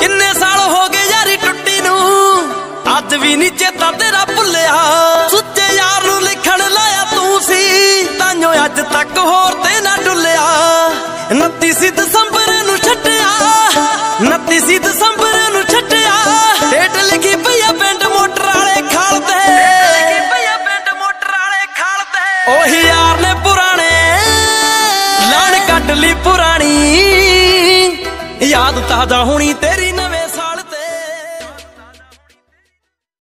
इन्ने साल हो गए यारी टुट्टी नू, अज भी नी चेता तेरा भुलिया। सुच्चे यार नू लिखण लाया तू सी, ताइयों अज तक होर ते ना डुलिया। 29 दसंबर नू छड्डिया, 29 दसंबर नू छड्डिया। डेट लिखी पई पिंड मोटर वाले खाल ते, ओही यार ने पुराने लाण कट ली पुरानी, याद ताजा होनी तेरी नवी।